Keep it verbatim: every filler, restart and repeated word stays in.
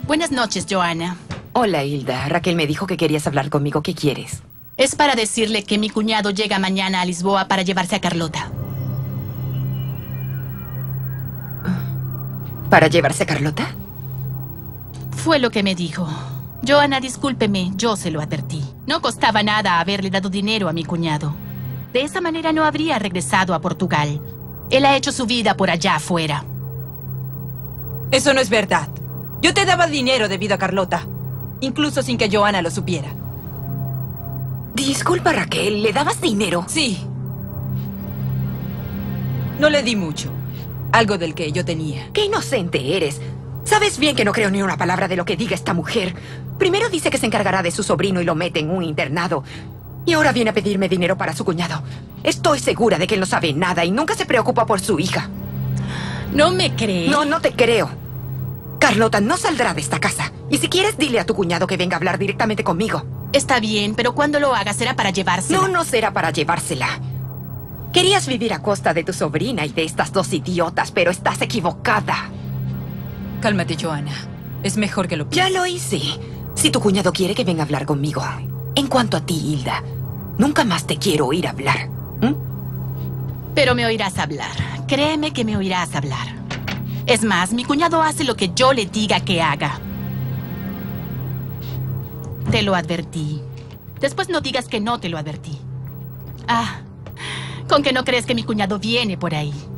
Buenas noches, Joanna. Hola, Hilda. Raquel me dijo que querías hablar conmigo. ¿Qué quieres? Es para decirle que mi cuñado llega mañana a Lisboa para llevarse a Carlota. ¿Para llevarse a Carlota? Fue lo que me dijo. Joanna, discúlpeme, yo se lo advertí. No costaba nada haberle dado dinero a mi cuñado. De esa manera no habría regresado a Portugal. Él ha hecho su vida por allá afuera. Eso no es verdad. Yo te daba dinero debido a Carlota, incluso sin que Joanna lo supiera. Disculpa, Raquel, ¿le dabas dinero? Sí. No le di mucho. Algo del que yo tenía. ¡Qué inocente eres! Sabes bien que no creo ni una palabra de lo que diga esta mujer. Primero dice que se encargará de su sobrino y lo mete en un internado. Y ahora viene a pedirme dinero para su cuñado. Estoy segura de que él no sabe nada y nunca se preocupa por su hija. ¿No me crees? No, no te creo. Carlota no saldrá de esta casa. Y si quieres, dile a tu cuñado que venga a hablar directamente conmigo. Está bien, pero cuando lo haga será para llevársela. No, no será para llevársela. Querías vivir a costa de tu sobrina y de estas dos idiotas, pero estás equivocada. Cálmate, Joanna. Es mejor que lo pienses. Ya lo hice. Si tu cuñado quiere que venga a hablar conmigo. En cuanto a ti, Hilda, nunca más te quiero oír hablar. ¿Mm? Pero me oirás hablar. Créeme que me oirás hablar. Es más, mi cuñado hace lo que yo le diga que haga. Te lo advertí. Después no digas que no te lo advertí. Ah, con que no crees que mi cuñado viene por ahí.